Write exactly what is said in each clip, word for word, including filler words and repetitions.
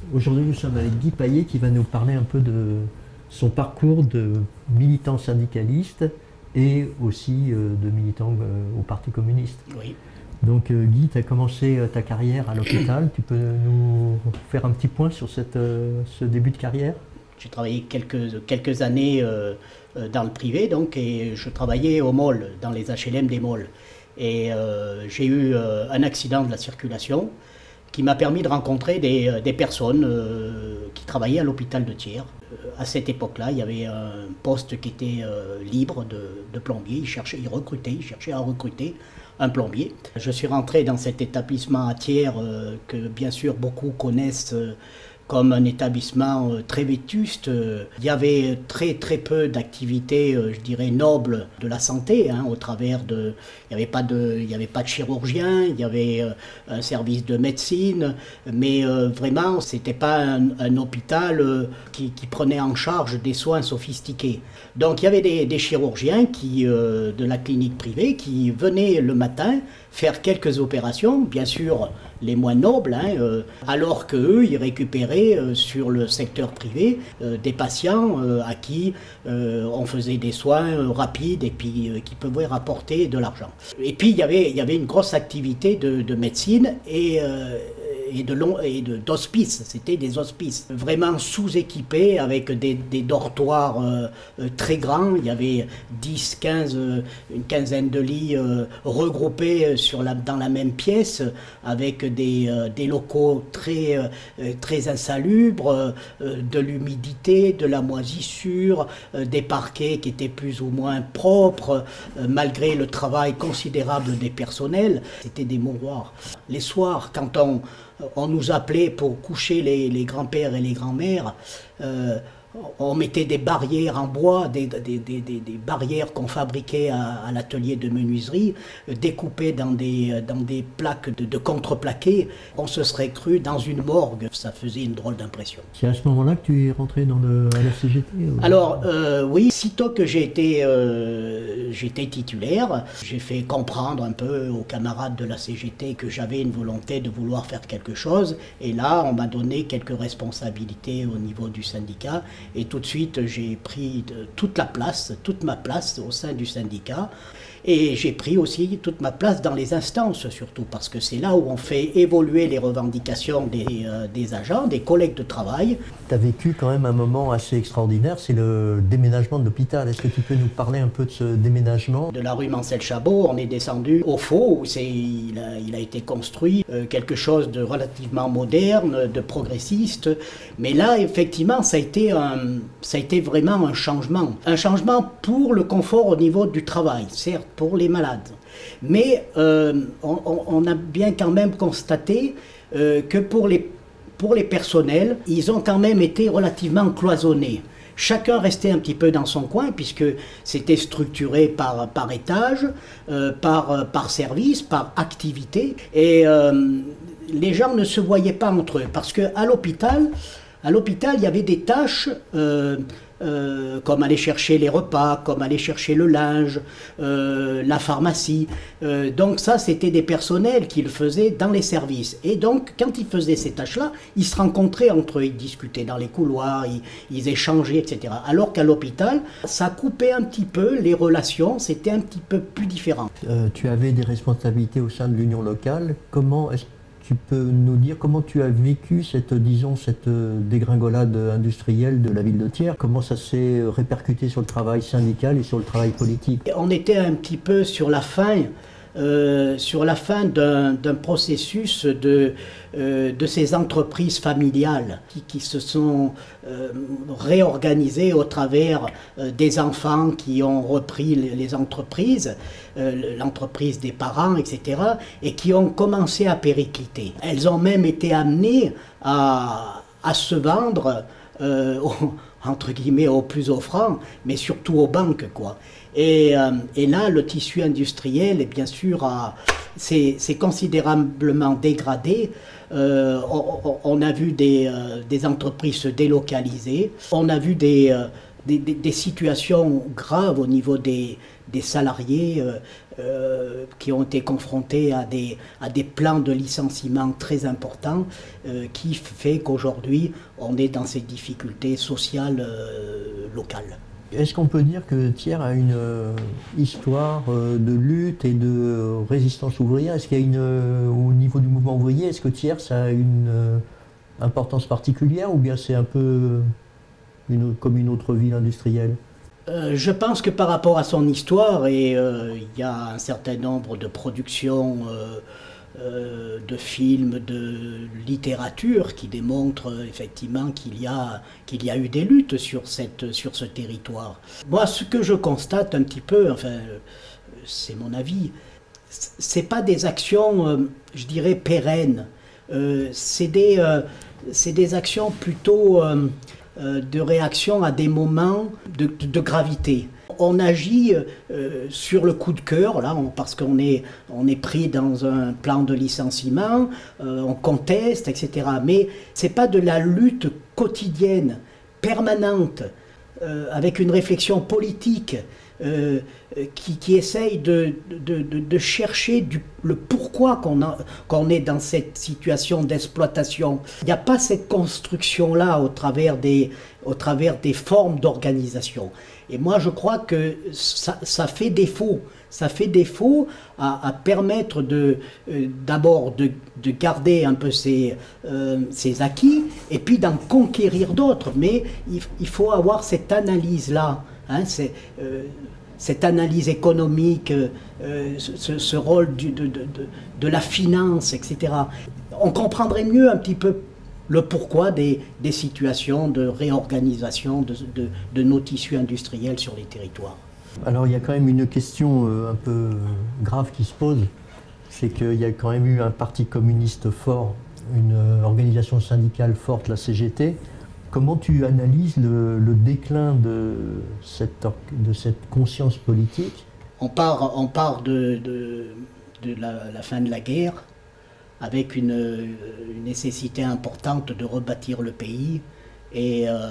Aujourd'hui, nous sommes avec Guy Paillet qui va nous parler un peu de son parcours de militant syndicaliste et aussi euh, de militant euh, au Parti communiste. Oui. Donc euh, Guy, tu as commencé euh, ta carrière à l'hôpital. Tu peux nous faire un petit point sur cette, euh, ce début de carrière? J'ai travaillé quelques, quelques années euh, dans le privé, donc, et je travaillais au mall, dans les H L M des malls. Et euh, j'ai eu euh, un accident de la circulation qui m'a permis de rencontrer des, des personnes euh, qui travaillaient à l'hôpital de Thiers. Euh, à cette époque-là, il y avait un poste qui était euh, libre de, de plombier. Ils cherchaient, ils recrutaient, ils cherchaient à recruter un plombier. Je suis rentré dans cet établissement à Thiers euh, que bien sûr beaucoup connaissent euh, comme un établissement euh, très vétuste. Il y avait très très peu d'activités, euh, je dirais, nobles de la santé, hein, au travers de... Il n'y avait pas de, il y avait pas de chirurgien, il y avait euh, un service de médecine, mais euh, vraiment, ce n'était pas un, un hôpital euh, qui, qui prenait en charge des soins sophistiqués. Donc il y avait des, des chirurgiens qui, euh, de la clinique privée qui venaient le matin faire quelques opérations, bien sûr les moins nobles, hein, euh, alors qu'eux, ils récupéraient euh, sur le secteur privé euh, des patients euh, à qui euh, on faisait des soins euh, rapides et puis euh, qui pouvaient rapporter de l'argent. Et puis il y avait, il y avait une grosse activité de, de médecine et euh, et de long, et de d'hospices, c'était des hospices vraiment sous-équipés avec des, des dortoirs euh, euh, très grands. Il y avait dix, quinze, euh, une quinzaine de lits euh, regroupés sur la, dans la même pièce avec des, euh, des locaux très, euh, très insalubres, euh, de l'humidité, de la moisissure, euh, des parquets qui étaient plus ou moins propres, euh, malgré le travail considérable des personnels. C'était des mouroirs. Les soirs, quand on on nous appelait pour coucher les, les grands-pères et les grands-mères, euh, on mettait des barrières en bois, des, des, des, des, des barrières qu'on fabriquait à, à l'atelier de menuiserie, euh, découpées dans des, dans des plaques de, de contreplaqué. On se serait cru dans une morgue, ça faisait une drôle d'impression. C'est à ce moment-là que tu es rentré dans le, à la C G T ou... Alors euh, oui, sitôt que j'ai été, euh, j'étais titulaire, j'ai fait comprendre un peu aux camarades de la C G T que j'avais une volonté de vouloir faire quelque chose. Et là, on m'a donné quelques responsabilités au niveau du syndicat. Et tout de suite, j'ai pris toute la place, toute ma place au sein du syndicat. Et j'ai pris aussi toute ma place dans les instances, surtout, parce que c'est là où on fait évoluer les revendications des, euh, des agents, des collègues de travail. Tu as vécu quand même un moment assez extraordinaire, c'est le déménagement de l'hôpital. Est-ce que tu peux nous parler un peu de ce déménagement? De la rue Mancel-Chabot, on est descendu au Faux, où il a, il a été construit euh, quelque chose de relativement moderne, de progressiste. Mais là, effectivement, ça a été, un, ça a été vraiment un changement. Un changement pour le confort au niveau du travail, certes, pour les malades. Mais euh, on, on a bien quand même constaté euh, que pour les, pour les personnels, ils ont quand même été relativement cloisonnés. Chacun restait un petit peu dans son coin puisque c'était structuré par, par étage, euh, par, par service, par activité. Et euh, les gens ne se voyaient pas entre eux parce qu'à l'hôpital, à l'hôpital, il y avait des tâches euh, euh, comme aller chercher les repas, comme aller chercher le linge, euh, la pharmacie. Euh, donc ça, c'était des personnels qui le faisaient dans les services. Et donc, quand ils faisaient ces tâches-là, ils se rencontraient entre eux, ils discutaient dans les couloirs, ils, ils échangeaient, et cetera. Alors qu'à l'hôpital, ça coupait un petit peu les relations, c'était un petit peu plus différent. Euh, tu avais des responsabilités au sein de l'union locale. Comment est-ce tu peux nous dire comment tu as vécu cette, disons, cette dégringolade industrielle de la ville de Thiers? Comment ça s'est répercuté sur le travail syndical et sur le travail politique? On était un petit peu sur la fin, euh, sur la fin d'un d'un processus de, euh, de ces entreprises familiales qui, qui se sont euh, réorganisées au travers euh, des enfants qui ont repris les, les entreprises, euh, l'entreprise des parents, et cetera, et qui ont commencé à péricliter. Elles ont même été amenées à, à se vendre euh, au, entre guillemets aux plus offrants, mais surtout aux banques, quoi. Et, euh, et là, le tissu industriel, est bien sûr, s'est considérablement dégradé. Euh, on, on a vu des, euh, des entreprises se délocaliser. On a vu des, euh, des, des, des situations graves au niveau des, des salariés euh, euh, qui ont été confrontés à des, à des plans de licenciement très importants euh, qui fait qu'aujourd'hui on est dans ces difficultés sociales euh, locales. Est-ce qu'on peut dire que Thiers a une euh, histoire euh, de lutte et de euh, résistance ouvrière? Est-ce qu'il y a une, euh, au niveau du mouvement ouvrier, est-ce que Thiers ça a une euh, importance particulière ou bien c'est un peu une, comme une autre ville industrielle? Euh, je pense que par rapport à son histoire, et euh, il y a un certain nombre de productions euh, euh, de films, de littérature qui démontrent euh, effectivement qu'il y a, qu'il y a eu des luttes sur, cette, sur ce territoire. Moi, ce que je constate un petit peu, enfin, euh, c'est mon avis, c'est pas des actions, euh, je dirais, pérennes. Euh, c'est des, euh, c'est des actions plutôt euh, euh, de réaction à des moments de, de, de gravité. On agit euh, sur le coup de cœur, là, on, parce qu'on est, on est pris dans un plan de licenciement, euh, on conteste, et cetera. Mais c'est pas de la lutte quotidienne, permanente, euh, avec une réflexion politique euh, qui, qui essaye de, de, de, de chercher du, le pourquoi qu'on qu'on est dans cette situation d'exploitation. Il n'y a pas cette construction-là au travers des, au travers des formes d'organisation. Et moi, je crois que ça, ça fait défaut. Ça fait défaut à, à permettre de, euh, d'abord de, de garder un peu ses, euh, ses acquis et puis d'en conquérir d'autres. Mais il, il faut avoir cette analyse-là, hein, c'est, euh, cette analyse économique, euh, ce, ce rôle du, de, de, de, de la finance, et cetera. On comprendrait mieux un petit peu le pourquoi des, des situations de réorganisation de, de, de nos tissus industriels sur les territoires. Alors il y a quand même une question euh, un peu grave qui se pose, c'est qu'il y a quand même eu un parti communiste fort, une euh, organisation syndicale forte, la C G T. Comment tu analyses le, le déclin de cette, de cette conscience politique? On part, on part de, de, de la, la fin de la guerre, avec une, une nécessité importante de rebâtir le pays et euh,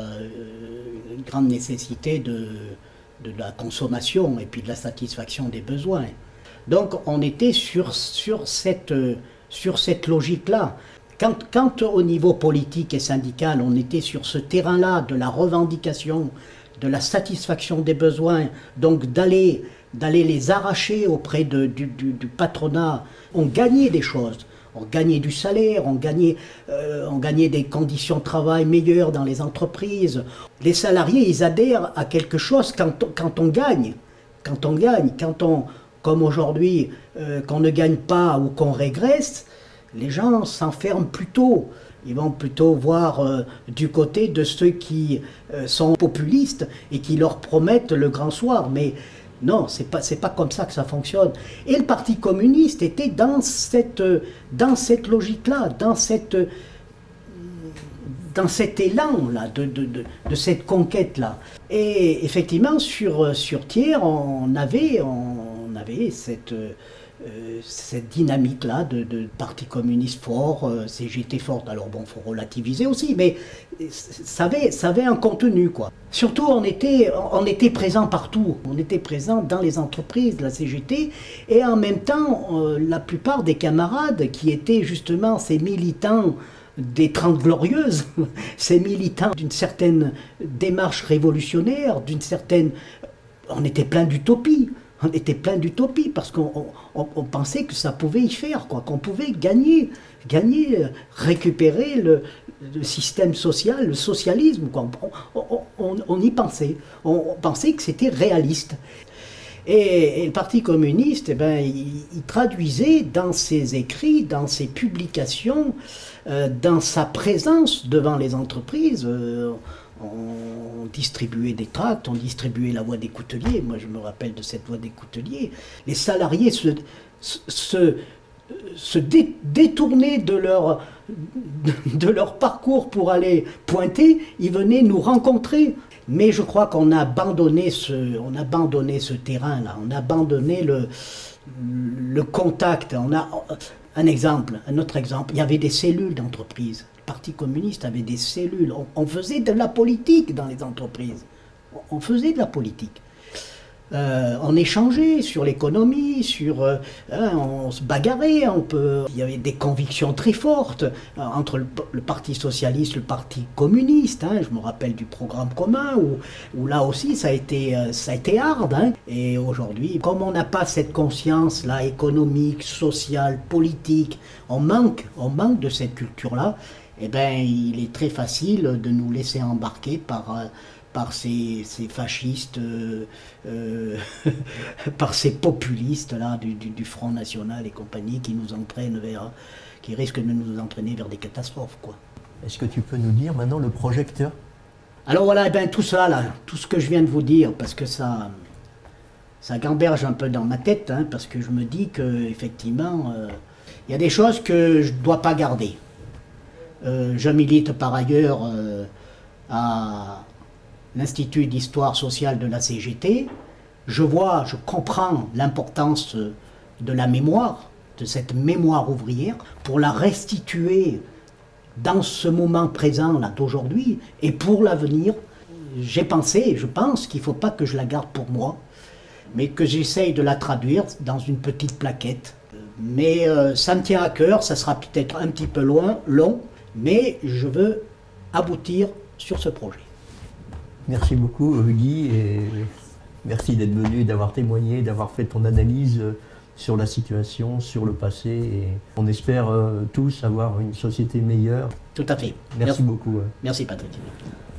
une grande nécessité de, de la consommation et puis de la satisfaction des besoins. Donc on était sur, sur cette, sur cette logique-là. Quand, quand au niveau politique et syndical, on était sur ce terrain-là de la revendication, de la satisfaction des besoins, donc d'aller d'aller les arracher auprès de, du, du, du patronat, on gagnait des choses. On gagnait du salaire, on gagnait, euh, on gagnait des conditions de travail meilleures dans les entreprises. Les salariés, ils adhèrent à quelque chose quand on, quand on gagne. Quand on gagne, quand on, comme aujourd'hui, euh, qu'on ne gagne pas ou qu'on régresse, les gens s'enferment plutôt. Ils vont plutôt voir euh, du côté de ceux qui euh, sont populistes et qui leur promettent le grand soir. Mais non, c'est pas, c'est pas comme ça que ça fonctionne. Et le Parti communiste était dans cette, dans cette logique-là, dans, cette, dans cet élan-là, de, de, de, de cette conquête-là. Et effectivement, sur, sur Thiers, on avait, on avait cette, euh, cette dynamique-là de, de Parti communiste fort, euh, C G T forte. Alors bon, il faut relativiser aussi, mais ça avait, ça avait un contenu, quoi. Surtout, on était, on était présent partout. On était présent dans les entreprises de la C G T et en même temps, euh, la plupart des camarades qui étaient justement ces militants des Trente Glorieuses, ces militants d'une certaine démarche révolutionnaire, d'une certaine... On était plein d'utopie. On était plein d'utopie parce qu'on on, on pensait que ça pouvait y faire, quoi, qu'on pouvait gagner, gagner, récupérer le, le système social, le socialisme, quoi. On, on, on, on y pensait, on, on pensait que c'était réaliste. Et, et le Parti communiste, eh ben, il, il traduisait dans ses écrits, dans ses publications, euh, dans sa présence devant les entreprises. Euh, On distribuait des tracts, on distribuait la voix des couteliers. Moi, je me rappelle de cette voix des couteliers. Les salariés se, se, se dé, détournaient de leur, de leur parcours pour aller pointer. Ils venaient nous rencontrer. Mais je crois qu'on a abandonné ce, on a abandonné ce terrain-là. On a abandonné le, le contact. On a, un exemple, un autre exemple. Il y avait des cellules d'entreprise. Le Parti communiste avait des cellules. On, on faisait de la politique dans les entreprises. on faisait de la politique. Euh, on échangeait sur l'économie, sur, euh, hein, on se bagarrait, on peut, il y avait des convictions très fortes euh, entre le, le Parti socialiste, le Parti communiste. Hein, je me rappelle du programme commun où, où là aussi ça a été, euh, ça a été hard. Hein, et aujourd'hui, comme on n'a pas cette conscience là économique, sociale, politique, on manque, on manque de cette culture-là. Eh ben, il est très facile de nous laisser embarquer par euh, par ces, ces fascistes, euh, euh, par ces populistes là du, du, du Front National et compagnie qui nous entraînent vers, qui risquent de nous entraîner vers des catastrophes, quoi. Est-ce que tu peux nous dire maintenant le projecteur? Alors voilà, eh ben, tout ça là, tout ce que je viens de vous dire, parce que ça, ça gamberge un peu dans ma tête, hein, parce que je me dis que effectivement, il euh, y a des choses que je ne dois pas garder. Euh, je milite par ailleurs euh, à l'Institut d'histoire sociale de la C G T, je vois, je comprends l'importance de la mémoire, de cette mémoire ouvrière, pour la restituer dans ce moment présent là d'aujourd'hui et pour l'avenir. J'ai pensé, je pense qu'il ne faut pas que je la garde pour moi, mais que j'essaye de la traduire dans une petite plaquette. Mais euh, ça me tient à cœur, ça sera peut-être un petit peu loin, long, mais je veux aboutir sur ce projet. Merci beaucoup Guy et merci d'être venu, d'avoir témoigné, d'avoir fait ton analyse sur la situation, sur le passé. Et on espère tous avoir une société meilleure. Tout à fait. Merci, Merci. beaucoup. Merci Patrick.